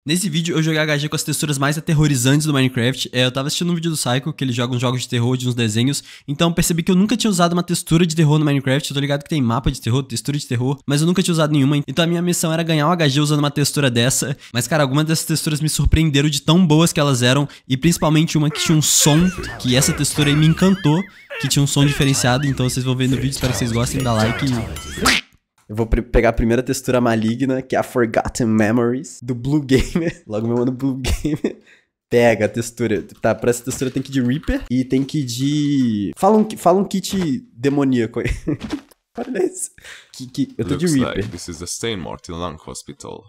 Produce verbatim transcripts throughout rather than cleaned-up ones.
Nesse vídeo eu joguei H G com as texturas mais aterrorizantes do Minecraft. É, eu tava assistindo um vídeo do Psycho, que ele joga uns jogos de terror de uns desenhos, então percebi que eu nunca tinha usado uma textura de terror no Minecraft. Eu tô ligado que tem mapa de terror, textura de terror, mas eu nunca tinha usado nenhuma, então a minha missão era ganhar um H G usando uma textura dessa. Mas cara, algumas dessas texturas me surpreenderam de tão boas que elas eram, e principalmente uma que tinha um som, que essa textura aí me encantou, que tinha um som diferenciado, então vocês vão ver no vídeo, espero que vocês gostem, dá like e... Eu vou pegar a primeira textura maligna, que é a Forgotten Memories, do Blue Gamer. Logo meu mano Blue Gamer. Pega a textura. Tá, pra essa textura tem que ir de Reaper e tem que ir de... Fala um, fala um kit demoníaco aí. Olha isso. Que, que... Eu tô Looks de Reaper. like this is the Steinmartin Lung Hospital.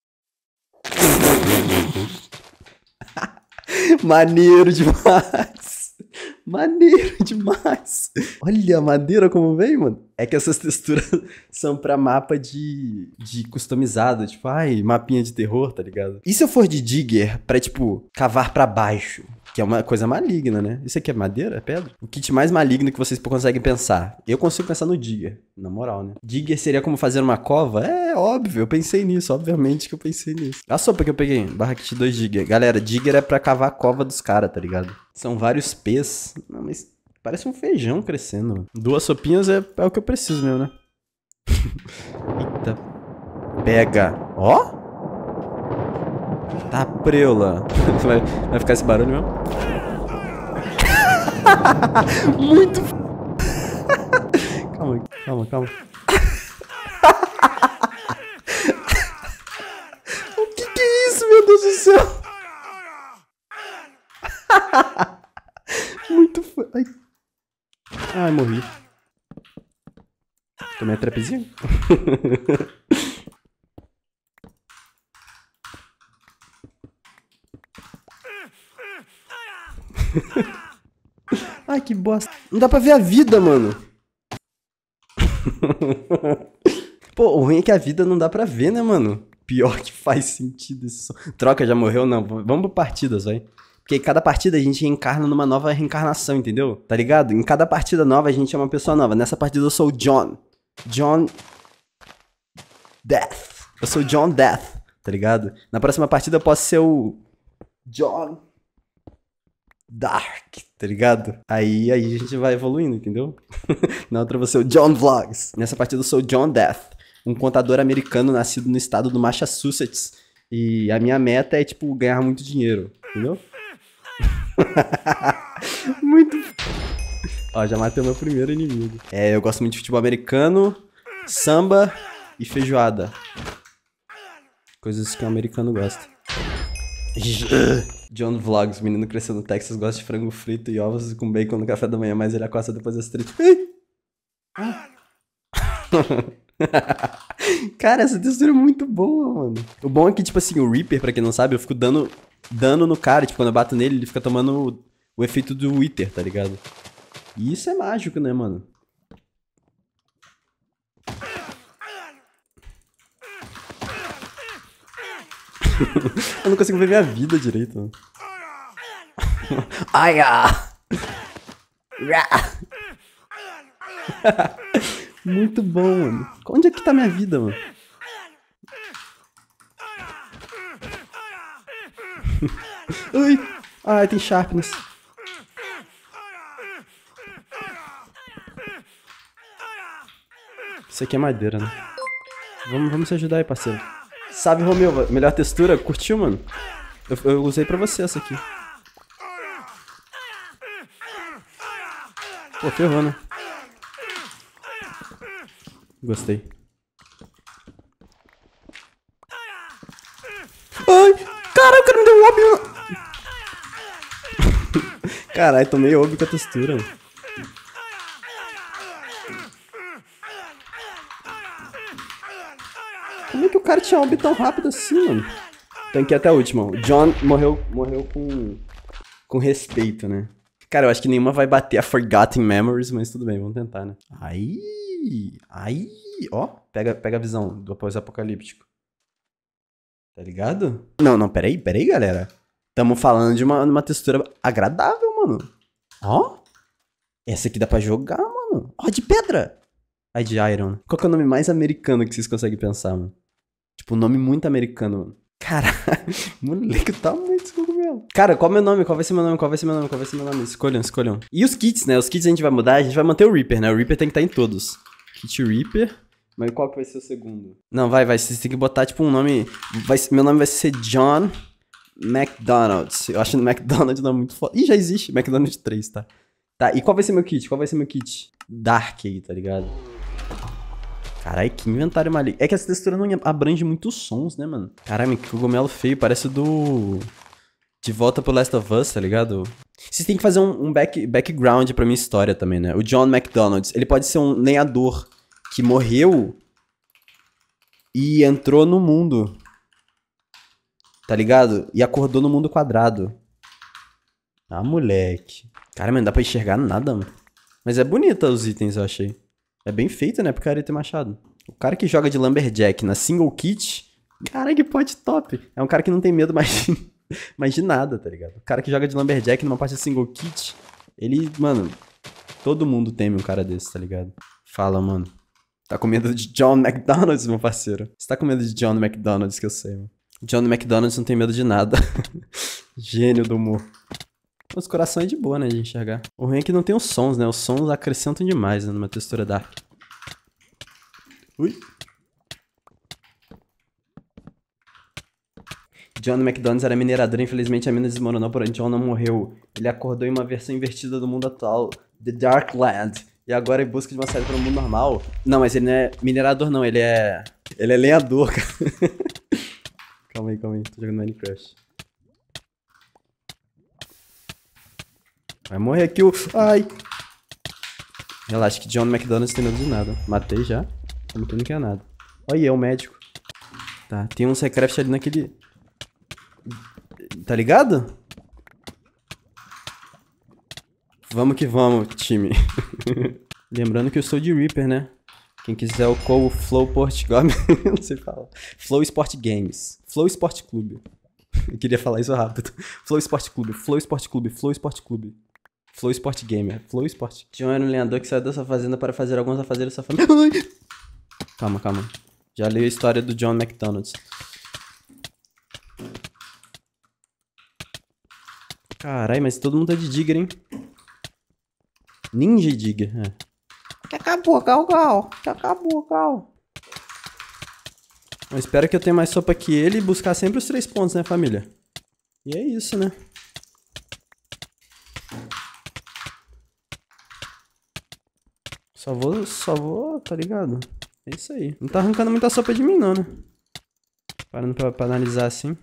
Maneiro demais. Maneiro demais. Olha a madeira como vem, mano. É que essas texturas são pra mapa de, de customizado. Tipo, ai, mapinha de terror, tá ligado? E se eu for de Digger pra, tipo, cavar pra baixo? Que é uma coisa maligna, né? Isso aqui é madeira? É pedra? O kit mais maligno que vocês conseguem pensar. Eu consigo pensar no Digger, na moral, né? Digger seria como fazer uma cova? É, óbvio, eu pensei nisso, obviamente que eu pensei nisso. A sopa que eu peguei, barra kit dois Digger. Galera, Digger é pra cavar a cova dos caras, tá ligado? São vários pés. Não, mas parece um feijão crescendo, mano. Duas sopinhas é, é o que eu preciso mesmo, né? Eita. Pega. Ó! Tá preula. Vai, vai ficar esse barulho mesmo? Muito. Calma, calma, calma. O que que é isso, meu Deus do céu? Muito f... Ai. Ai, morri. Tomei a trapezinha? Ai, que bosta. Não dá pra ver a vida, mano. Pô, o ruim é que a vida não dá pra ver, né, mano? Pior que faz sentido isso. Troca, já morreu? Não. Vamos pra partidas, vai. Porque cada partida a gente reencarna numa nova reencarnação, entendeu? Tá ligado? Em cada partida nova a gente é uma pessoa nova. Nessa partida eu sou o John. John... Death. Eu sou o John Death, tá ligado? Na próxima partida eu posso ser o... John... Dark, tá ligado? Aí, aí a gente vai evoluindo, entendeu? Na outra eu vou ser o John Vlogs. Nessa partida eu sou o John Death, um contador americano nascido no estado do Massachusetts. E a minha meta é, tipo, ganhar muito dinheiro, entendeu? Muito... Ó, já matei o meu primeiro inimigo. É, eu gosto muito de futebol americano, samba e feijoada. Coisas que um americano gosta. John Vlogs, menino cresceu no Texas, gosta de frango frito e ovos com bacon no café da manhã, mas ele acosta depois das três. Ah. Cara, essa textura é muito boa, mano. O bom é que, tipo assim, o Reaper, pra quem não sabe, eu fico dando dano no cara. Tipo, quando eu bato nele, ele fica tomando o, o efeito do Wither, tá ligado? E isso é mágico, né, mano? Eu não consigo ver minha vida direito, mano. Ai, ah. Muito bom, mano. Onde é que tá minha vida, mano? Ai, ai, tem sharpness. Isso aqui é madeira, né? Vamos, vamos se ajudar aí, parceiro. Sabe, Romeu, melhor textura? Curtiu, mano? Eu, eu usei pra você essa aqui. Pô, ferrou, né? Gostei. Ai! Caralho, o cara me deu um óbvio! Caralho, tomei óbvio com a textura, mano. Como é que o cara tinha óbvio tão rápido assim, mano? Tem que ir até a última. O John morreu, morreu com, com respeito, né? Cara, eu acho que nenhuma vai bater a Forgotten Memories, mas tudo bem, vamos tentar, né? Aí, aí, ó, pega, pega a visão do pós-apocalíptico. Tá ligado? Não, não, peraí, peraí, galera. Tamo falando de uma, uma textura agradável, mano. Ó, essa aqui dá pra jogar, mano. Ó, de pedra. Ai, de Iron. Qual que é o nome mais americano que vocês conseguem pensar, mano? Tipo, um nome muito americano, mano. Caralho, moleque, o tamanho desse cogumelo. Cara, qual é o meu nome? Qual vai ser meu nome? Qual vai ser meu nome? Qual vai ser meu nome? Escolham, escolham. E os kits, né? Os kits a gente vai mudar, a gente vai manter o Reaper, né? O Reaper tem que estar em todos. Kit Reaper. Mas qual que vai ser o segundo? Não, vai, vai. Você tem que botar, tipo, um nome... Vai, meu nome vai ser John McDonald's. Eu acho que McDonald's não é muito foda. Ih, já existe. McDonald's três, tá? Tá, e qual vai ser meu kit? Qual vai ser meu kit? Dark aí, tá ligado? Caralho, que inventário maligno. É que essa textura não abrange muitos sons, né, mano? Caralho, que cogumelo feio. Parece do... De Volta pro Last of Us, tá ligado? Vocês têm que fazer um, um back, background pra minha história também, né? O John McDonald's, ele pode ser um lenhador que morreu e entrou no mundo. Tá ligado? E acordou no mundo quadrado. Ah, moleque. Cara, mano, não dá pra enxergar nada, mano. Mas é bonita os itens, eu achei. É bem feito, né? Pro cara ter machado. O cara que joga de Lumberjack na single kit... Cara, que pot top. É um cara que não tem medo mais de, mais de nada, tá ligado? O cara que joga de Lumberjack numa parte single kit... Ele, mano... Todo mundo teme um cara desse, tá ligado? Fala, mano. Tá com medo de John McDonald's, meu parceiro? Você tá com medo de John McDonald's, que eu sei, mano. John McDonald's não tem medo de nada. Gênio do humor. Os corações é de boa, né, de enxergar. O ruim é que não tem os sons, né? Os sons acrescentam demais, né, numa textura dark. Ui. John McDonald's era minerador, infelizmente a mina desmoronou, porém John não morreu. Ele acordou em uma versão invertida do mundo atual, The Dark Land. E agora em busca de uma saída para o mundo normal. Não, mas ele não é minerador não, ele é... Ele é lenhador, cara. Calma aí, calma aí, tô jogando Minecraft. Vai morrer aqui o... Ai! Relaxa que John McDonald's tem medo de nada. Matei já. Como que não quer nada. Olha, é o médico. Tá, tem um Secraft ali naquele... Tá ligado? Vamos que vamos, time. Lembrando que eu sou de Reaper, né? Quem quiser o call Flow Portugal... não sei falar. Flow Sport Games. Flow Sport Clube. Eu queria falar isso rápido. Flow Sport Clube. Flow Sport Clube. Flow Sport Clube. Flow Sport Gamer. Flow Sport. John era um lenhador que saiu dessa fazenda para fazer alguns afazeres da sua família. Calma, calma. Já li a história do John McDonald's. Carai, mas todo mundo é de Digger, hein? Ninja Digger, é. Que acabou, Gal Gal. Que acabou, Gal. Eu espero que eu tenha mais sopa que ele e buscar sempre os três pontos, né, família? E é isso, né? Só vou, só vou, tá ligado? É isso aí. Não tá arrancando muita sopa de mim, não, né? Parando pra, pra analisar assim.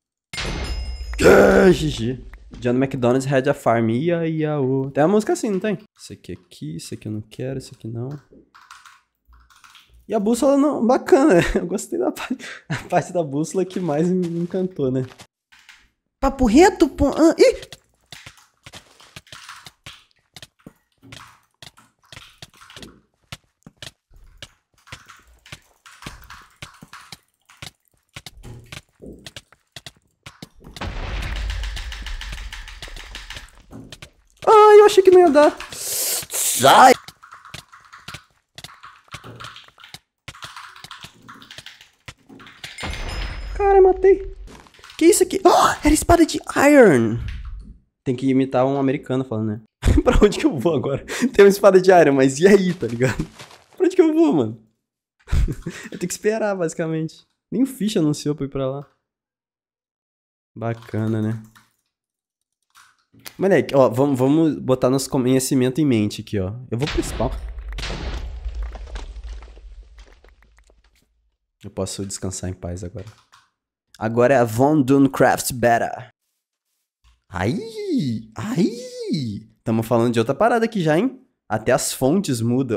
Ah, G G. John McDonald's had a farm. Ia, ia, o. Tem uma música assim, não tem? Isso aqui aqui, isso aqui eu não quero, isso aqui não. E a bússola não. Bacana, né? Eu gostei da parte, a parte da bússola que mais me encantou, né? Papo reto, pô. Ah, ih! Ai, eu achei que não ia dar. Sai! Cara, matei. Que isso aqui? Oh, era espada de iron. Tem que imitar um americano falando, né? Pra onde que eu vou agora? Tem uma espada de iron, mas e aí, tá ligado? Pra onde que eu vou, mano? Eu tenho que esperar, basicamente. Nem o Fish anunciou pra ir pra lá. Bacana, né? Moleque, ó, vamos, vamos botar nosso conhecimento em mente aqui, ó. Eu vou pro spawn. Eu posso descansar em paz agora. Agora é a Von Dunecraft Beta. Aí! Aí! Tamo falando de outra parada aqui já, hein? Até as fontes mudam.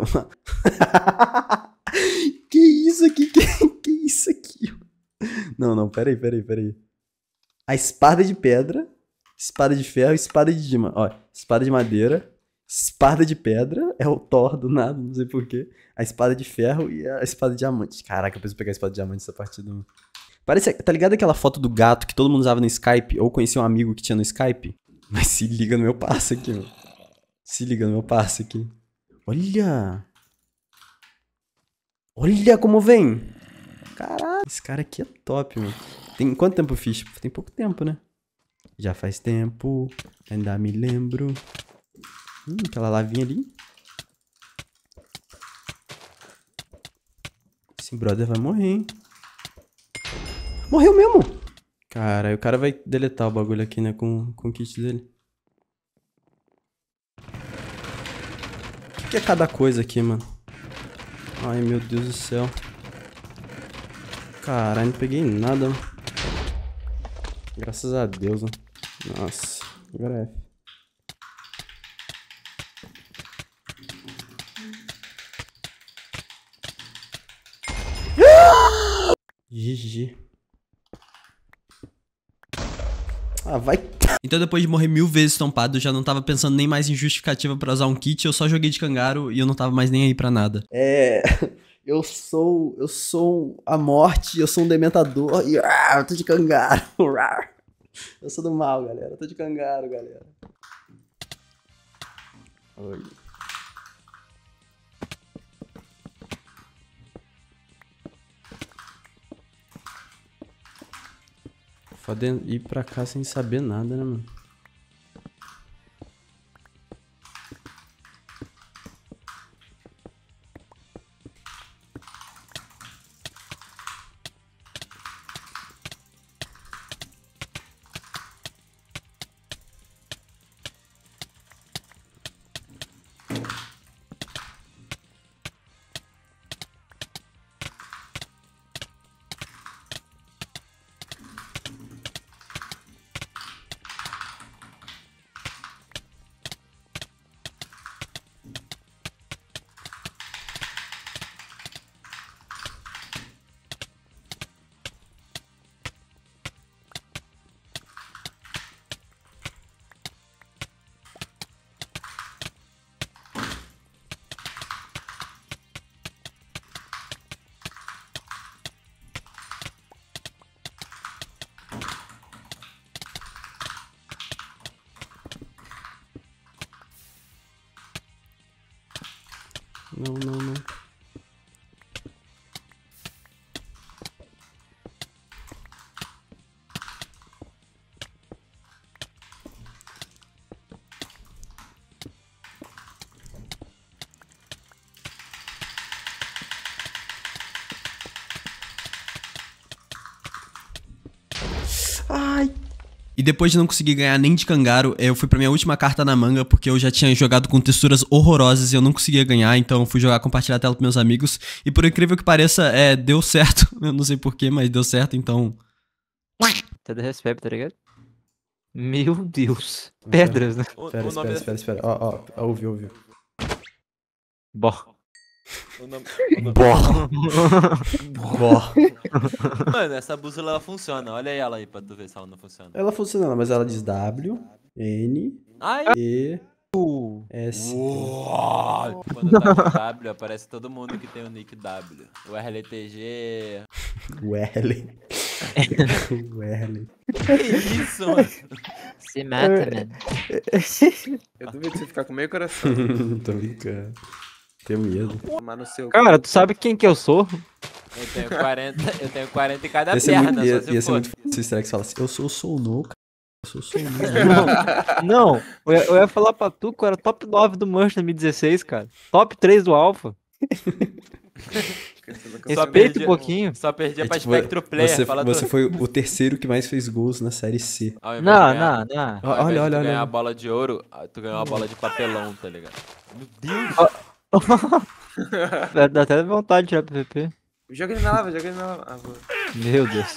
Que isso aqui? Que, que isso aqui? Não, não, peraí, peraí, peraí. A espada de pedra, espada de ferro, espada de diamante. Ó, espada de madeira, espada de pedra, é o Thor do nada, não sei porquê. A espada de ferro e a espada de diamante. Caraca, eu preciso pegar a espada de diamante nessa partida. Parece, tá ligado aquela foto do gato que todo mundo usava no Skype? Ou conhecia um amigo que tinha no Skype? Mas se liga no meu passe aqui, mano. Se liga no meu passe aqui. Olha! Olha como vem! Caralho, esse cara aqui é top, mano. Tem quanto tempo eu fiz? Tem pouco tempo, né? Já faz tempo, ainda me lembro. Hum, aquela lavinha ali. Esse brother vai morrer, hein? Morreu mesmo! Cara, o cara vai deletar o bagulho aqui, né? Com, com o kit dele. O que, que é cada coisa aqui, mano? Ai, meu Deus do céu. Caralho, não peguei nada, mano. Graças a Deus, mano. Nossa, agora é. G G. Ah, vai. Então depois de morrer mil vezes estampado, eu já não tava pensando nem mais em justificativa pra usar um kit, eu só joguei de Cangaro e eu não tava mais nem aí pra nada. É. Eu sou. Eu sou a morte, eu sou um dementador e. Ah, eu tô de Cangaro. Eu sou do mal, galera. Eu tô de Cangaro, galera. Oi. Foda ir pra cá sem saber nada, né, mano? Não, não, não. Ai. E depois de não conseguir ganhar nem de Cangaro, eu fui pra minha última carta na manga, porque eu já tinha jogado com texturas horrorosas e eu não conseguia ganhar, então eu fui jogar, compartilhar a tela com meus amigos. E por incrível que pareça, é, deu certo. Eu não sei porquê, mas deu certo, então... Até recebe, tá ligado? Meu Deus. Pedras, né? O, Espera, o nome espera, espera, espera. Ó, ó, ouviu, ouviu. Bó. O nome, o nome... Bó. Bó. Mano, essa bússola ela funciona. Olha ela aí pra tu ver se ela não funciona. Ela funciona, mas ela diz W, N, Ai! E, S. Uau. Quando tá com W, aparece todo mundo que tem o nick W. O R L T G. Werley. Werley. Que isso, mano? Se mata, mano. Eu duvido de você ficar com meio coração. Tô brincando. Tenho medo. Tomar no seu. Cara, tu sabe quem que eu sou? Eu tenho quarenta, eu tenho quarenta em cada Ia ser perna, muito, ia, só se ia ser for. muito fácil se o Strex falasse, eu sou o Sono, cara. Eu sou o Sono. Não, eu ia, eu ia falar pra tu que eu era top nove do Merch dois mil e dezesseis, cara. Top três do Alpha. Só Respeita perdi- um pouquinho. Só perdia É pra tipo, Spectro Player. Você, fala você tu. foi o terceiro que mais fez gols na série C. Ao invés Não, de ganhar- não, não. ao invés Olha, de olha, tu olha. ganhar a bola de ouro, ah, tu ganhou uma bola de papelão, tá ligado? Meu Deus! Dá dá até vontade de tirar P V P. Joga ele na lava, joga ele na lava. Ah, vou. Meu Deus.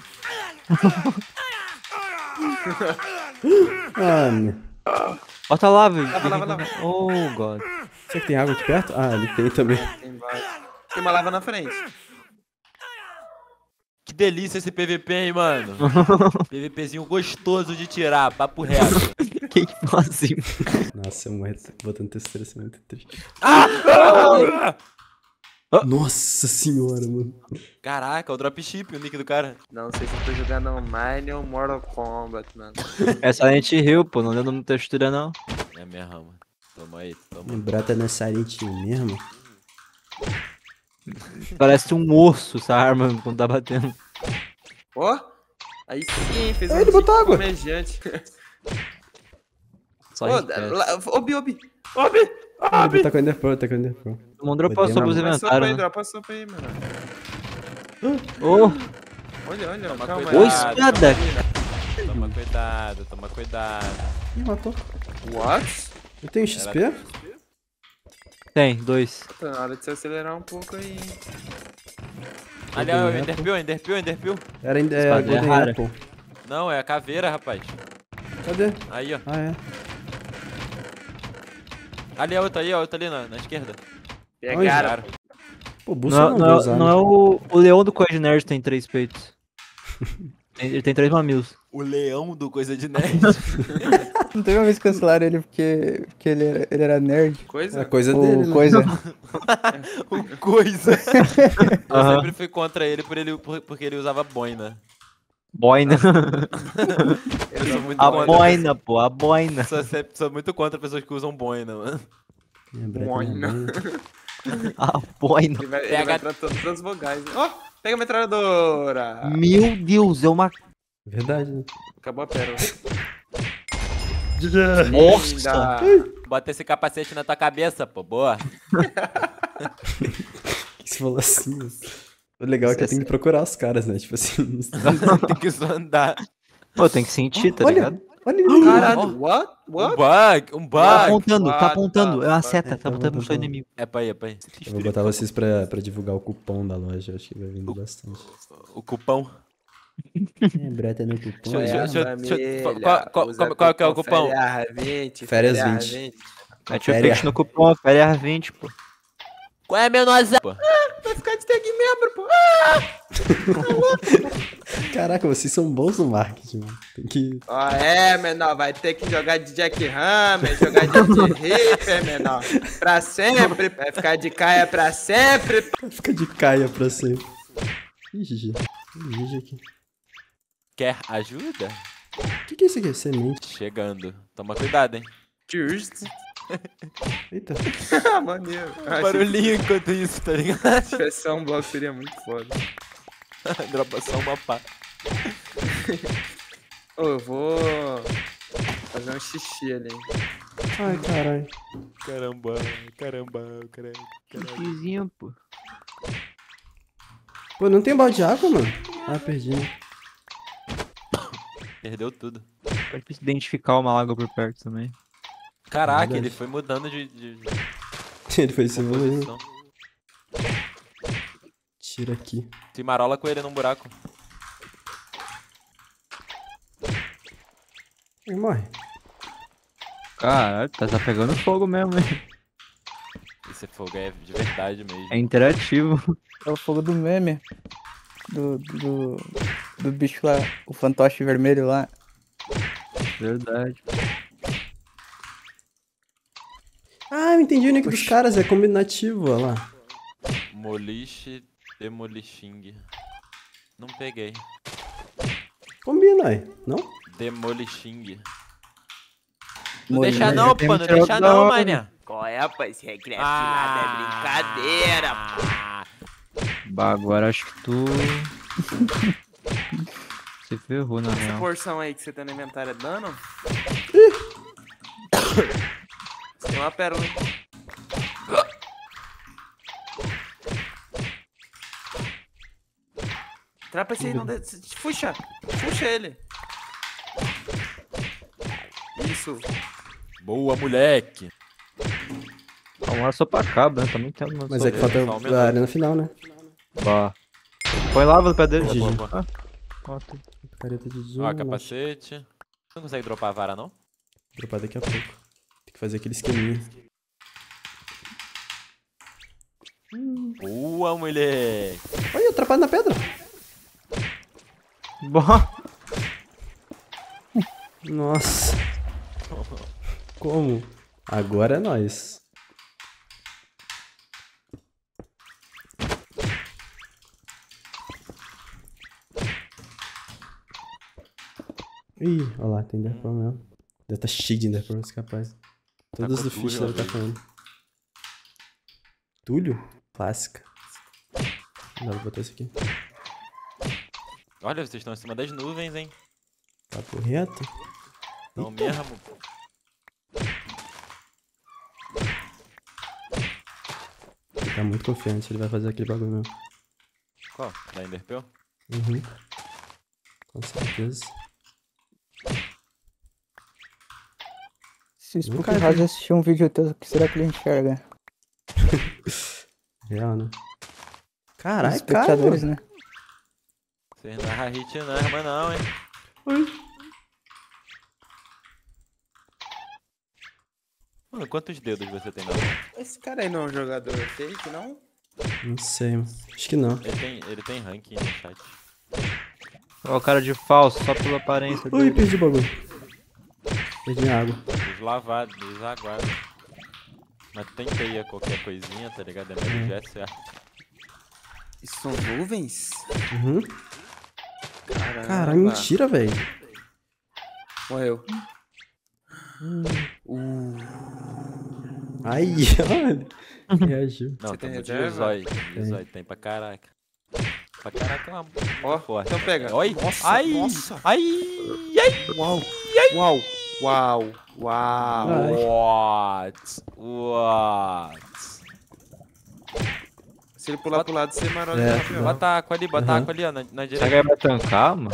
Mano. Bota lá, velho. Lava, lava, lava. Oh, God. Será que tem água aqui perto? Ah, ele tem também. Tem embaixo. Tem uma lava na frente. Que delícia esse P V P, hein, mano? PVPzinho gostoso de tirar, papo reto. Que assim? Nossa, eu morro botando textura, isso é muito triste. Ah! Nossa senhora, mano. Caraca, o dropship, o nick do cara. Não sei se eu tô jogando Mine ou Mortal Kombat, mano. É Silent Hill, pô. Não deu no textura, não. É minha rama. Toma aí, toma. O brata não é Silent Hill mesmo? Parece um urso essa arma quando tá batendo. Ó, Aí sim, fez Ah, um ele botou tique água. flamejante. Só Ô, respeito. lá- Obi, Obi, Obi, Ele Obi. tá com Ender Pearl, tá com Ender Pearl. O mundo dropou a Podemos- sopa dos Dropa a sopa aí, inventários, né? dropa a sopa aí, mano. Ô, Olha, olha, Toma calma cuidado. aí. espada. Toma cuidado, toma cuidado. Ih, matou. What? Eu tenho X P? Tem, dois. Tá na hora de se acelerar um pouco aí, hein. Ali, ó, Golden Enderpeel, Enderpeel, Enderpeel. Era é, Espada é Golden rara. Apple. Não, é a caveira, rapaz. Cadê? Aí, ó. Ah, é. Ali a outra, aí, a outra ali na, na esquerda. Pegaram. Cara, Pô, bússola Não, não, não, vou é- usar. não né? é o, o leão do Coisa Nerd tem três peitos. Tem- Ele tem três mamilos. o leão do Coisa de Nerd. Não teve uma vez que cancelaram ele porque, porque ele, era, ele era nerd. É Coisa? coisa Ou dele, né? coisa. o Coisa. Eu Aham. sempre fui contra ele, por ele por- porque ele usava boina. Boina. Eu sou muito A contra. boina, pô, a boina. Sou, sempre- sou muito contra pessoas que usam boina, mano. Lembra que Boina. não é boina. A boina. Ele vai, ele Pega- vai pra todas as vogais. Ó, pega a metralhadora. Meu Deus, é uma. Verdade, né? Acabou a pérola. Nossa! Linda. Bota esse capacete na tua cabeça, pô. Boa. O que você falou assim? né? O legal é que eu tenho que procurar os caras, né? Tipo assim. Tem que só andar. Pô, tem que sentir, tá olha, ligado? olha ele. Caralho, what? Um What? bug, um Tá bug. apontando, tá What apontando. the É uma fuck? seta, tá Tá apontando pro bom, seu tá bom. inimigo. É pra aí, é pra aí. Eu vou botar vocês pra, pra divulgar o cupom da loja. Acho que vai vender bastante. O cupão. É, breta no cupom. Deixa eu- é. deixa eu- deixa eu- Família, qual- qual- usa qual- qual que é o cupom? Férias vinte. Férias Férias vinte. vinte. Mete o Féria. pix no cupom, Féria vinte, pô. Qual é, menorzinho? Pô. Vai ficar de tag membro, pô. Caraca, vocês são bons no marketing, mano. Tem que. Ó, é, menor, vai ter que jogar de Jack Hammer, jogar de Reaper, menor. Pra sempre, vai ficar de caia pra sempre. Fica de caia pra sempre. Ih, G G. Ih, G G aqui. Quer ajuda? O que, que é isso aqui? Semente. Chegando. Toma cuidado, hein? Cheers. Eita. Ah, maneiro. Ah, Barulhinho enquanto isso, tá ligado? Se tivesse só um bloco seria muito foda. Dropa só uma pá. Ô, eu vou fazer um xixi ali. Ai, caralho. Caramba, caramba, caramba. caramba. Vizinho, pô. Pô, não tem balde de água, mano? Ah, perdi. né? Perdeu tudo. É difícil identificar uma água por perto também. Caraca, Verdade. ele foi mudando de, de, de Ele foi se evoluindo. composição. Tira aqui. Se marola com ele num buraco. Ele morre. Caralho, tá, tá pegando fogo mesmo, hein? Esse fogo é de verdade mesmo. É interativo. É o fogo do meme. Do, do, do bicho lá, o fantoche vermelho lá. Verdade. Ah, eu entendi o nick dos caras. É combinativo, olha lá. Moliche, demolixing. Não peguei. Combina aí, não? Demolixing. Não Molinho. deixa não, pô, não Tem deixa um não, troço. mané. Qual é, rapaz? Esse recreio Ah, é brincadeira, pô. Bah, agora acho que tu. Você ferrou, na Essa real. porção aí que você tem no inventário é dano? Você tem uma pérola, hein? Trapa esse aí, não de... Puxa! Puxa ele! Isso! Boa, moleque. Uma sopa cabra, né? Também tem uma Mas sopa. é que falta só um minuto. a área no final, né? Bah. Põe lava no pé dele. Boa, boa, boa. Ah, ó, tem- Careta de zoom. Ó, capacete. Não consegue dropar a vara, não? Dropar daqui a pouco. Tem que fazer aquele esqueminha. Boa, moleque. Olha, atrapalhado na pedra. Bah. Nossa. Como? Agora é nóis. Ih, olha lá, tem Enderpearl mesmo. Deve estar cheio de Enderpearl, esse capaz. Todos com do Fish Túlio, devem estar falando. Túlio? Clássica. Dá pra botar esse aqui. Olha, vocês estão em cima das nuvens, hein? Papo reto. Não mesmo, pô. Ele tá muito confiante, ele vai fazer aquele bagulho mesmo. Qual? Da Enderpearl? Uhum. Com certeza. Se o Spook Nunca vi. House assistir um vídeo teu, o que será que ele enxerga? Real, né? Os Caralho, cara. espectadores, né? Vocês não erram hit não arma não, hein? Mano, quantos dedos você tem na mão? Esse cara aí não é um jogador fake, não? Não sei, mano. Acho que não. Ele tem, ele tem ranking no chat. Ó, o cara de falso, só pela aparência Ui, dele. perdi o bagulho. Perdi a água. Deslavado, desaguado. Mas tentei qualquer coisinha, tá ligado? É meio já é certo. Isso são nuvens? Uhum. Caramba. Caralho, mentira, velho. Morreu. Ai, olha. Reagiu. Não, Você tem tamo de reserva? zóio. De zóio, tem pra caraca. Pra caraca é uma Ó, forte. então pega. Oi! Nossa, Ai! nossa. Ai! Ai! Uau. Uau. Uau. Uau. Ai. What? What? Se ele pular pro lado, você marola É, é, pior. Bota aqua ali, bota Uhum. aqua ali, ó, na, na Será que direita. ele vai tancar, mano?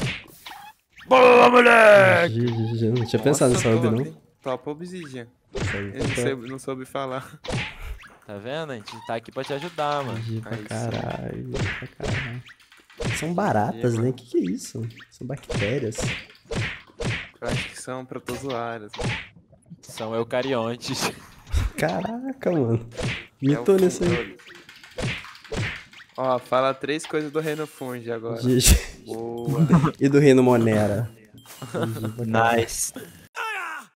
G G G. Não tinha pensado nessa Nossa, hub, top, não. hein? Top obsidian. Essa aí Ele não tá soube, não soube falar. Tá vendo? A gente tá aqui pra te ajudar, mano. G pra Aí sim. caralho. Pra caralho. São baratas, né? Que que é isso? São bactérias. Eu acho que são protozoários. São eucariontes. Caraca, mano. É o Mitou nesse aí. fungo. Ó, fala três coisas do reino fungi agora. G G. Boa. E do reino Monera. Nice.